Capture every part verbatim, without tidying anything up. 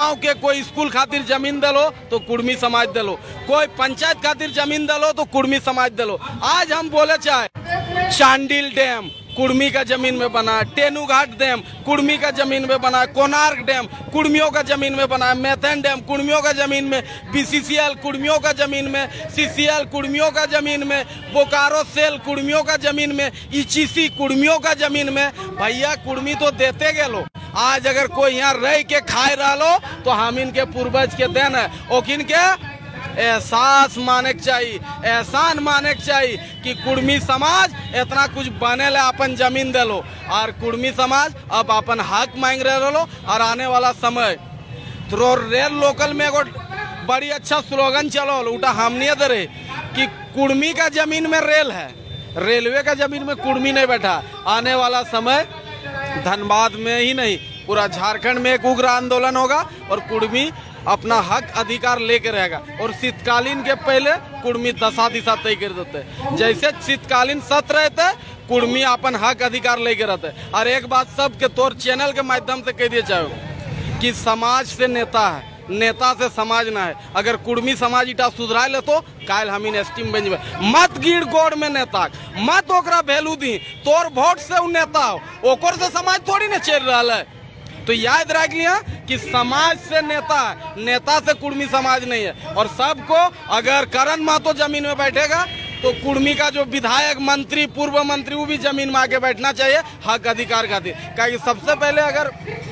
गाँव के कोई स्कूल खातिर जमीन दलो तो कुर्मी समाज दलो, कोई पंचायत खातिर जमीन दलो तो कुर्मी समाज दलो। आज हम बोले चाहे चांडिल डैम कुर्मी का जमीन में बना, टेनू घाट डैम कुर्मी का जमीन में बना, कोणार्क डैम कुर्मियों का जमीन में बना, मैथन डैम कुर्मियों का जमीन में, बीसीसीएल कुर्मियों का जमीन में, सीसीएल कुर्मियों का जमीन में, बोकारो सेल कुर्मियों का जमीन में, ईचीसी कुर्मियों का जमीन में। भैया कुर्मी तो देते गए लो। आज अगर कोई यहाँ रह के खाए रहा लो तो हम इनके पूर्वज के देन है, ओकिन के एहसास माने के चाहिए, एहसान माने के चाहिए कि कुर्मी समाज इतना कुछ बने ले अपन जमीन दे लो और कुर्मी समाज अब अपन हक मांग रहे लो। और आने वाला समय तो रेल लोकल में एगो बड़ी अच्छा स्लोगन चलो उठा हमने दे रहे कि कुर्मी का जमीन में रेल है, रेलवे का जमीन में कुर्मी नहीं बैठा। आने वाला समय धनबाद में ही नहीं पूरा झारखंड में एक उग्र आंदोलन होगा और कुर्मी अपना हक अधिकार लेके रहेगा। और शीतकालीन के पहले कुर्मी दशा दिशा तय कर देते, जैसे शीतकालीन सत्र रहते कुर्मी अपन हक अधिकार लेके रहते। और एक बात सबके तौर चैनल के माध्यम से कह दिए चाहे कि समाज से नेता है, नेता से समाज ना है। अगर कुर्मी समाज इटा सुधरा ले तो काल हम इन एसटी में बन मत गिर गोड़ में नेता मत ओकरा वैल्यू दी, तोर वोट से उ नेता हो ओकर से समाज थोड़ी ना चल रहा है। तो याद रख लिया कि समाज से नेता है, नेता से कुर्मी समाज नहीं है। और सबको अगर करण महतो जमीन में बैठेगा तो कुर्मी का जो विधायक मंत्री पूर्व मंत्री वो भी जमीन में आके बैठना चाहिए हक अधिकार खातिर। क्योंकि सबसे पहले अगर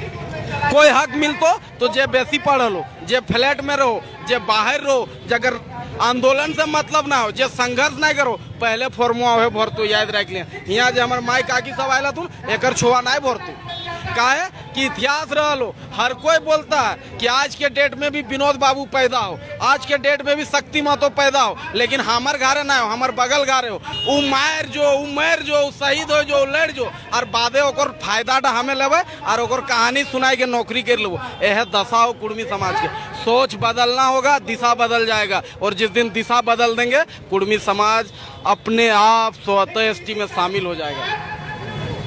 कोई हक मिलतो तो जे बेसी पढ़ लो, जे फ्लैट में रहो, जे बाहर रहो, जगर आंदोलन से मतलब ना हो, जे संघर्ष नहीं करो पहले फॉर्मुआ है भरतू। याद रख लिया यहाँ जो हमारे माई काकी सब आयला तू एक छुआ नहीं भरतू काहे कि इतिहास रहो। हर कोई बोलता है कि आज के डेट में भी विनोद बाबू पैदा हो, आज के डेट में भी शक्ति महतो पैदा हो, लेकिन हमार घरे ना हो, हमार बगल घरे हो उ मार जो उ मर जो शहीद हो जो लड़ जो और बादे ओकर फायदा हमें लेवे और ओकर कहानी सुनाई के नौकरी कर लेवो। यह दशा हो कुर्मी समाज के। सोच बदलना होगा, दिशा बदल जाएगा। और जिस दिन दिशा बदल देंगे कुर्मी समाज अपने आप स्वतः एसटी में शामिल हो जाएगा।